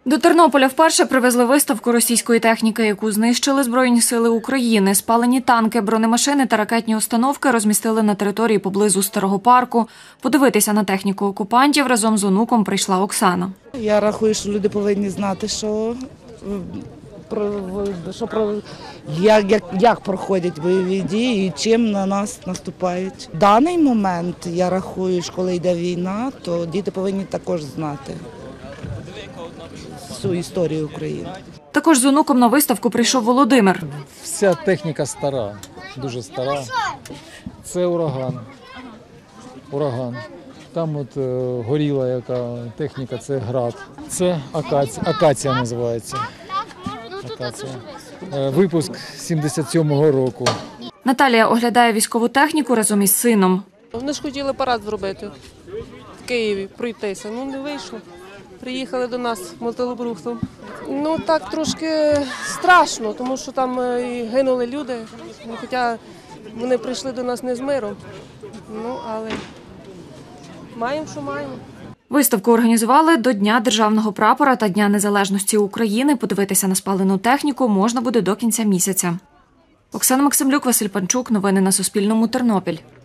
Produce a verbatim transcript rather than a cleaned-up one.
До Тернополя вперше привезли виставку російської техніки, яку знищили Збройні сили України. Спалені танки, бронемашини та ракетні установки розмістили на території поблизу Старого парку. Подивитися на техніку окупантів разом з онуком прийшла Оксана. Я рахую, що люди повинні знати, що, про, що про, як, як, як проходять бойові дії і чим на нас наступають. В даний момент, я рахую, що коли йде війна, то діти повинні також знати всю історію України. Також з онуком на виставку прийшов Володимир. Вся техніка стара, дуже стара. Це ураган. Ураган. Там от е, горіла яка техніка, це град. Це акація, акація називається. Акація. Е, випуск сімдесят сьомого року. Наталія оглядає військову техніку разом із сином. Вони ж хотіли парад зробити в Києві, пройтися. Ну, не вийшло. Приїхали до нас мотолобрухтом. Ну, так трошки страшно, тому що там і гинули люди. Хоча вони прийшли до нас не з миром. Ну, але маємо, що маємо. Виставку організували до Дня державного прапора та Дня незалежності України. Подивитися на спалену техніку можна буде до кінця місяця. Оксана Максимлюк, Василь Панчук. Новини на Суспільному. Тернопіль.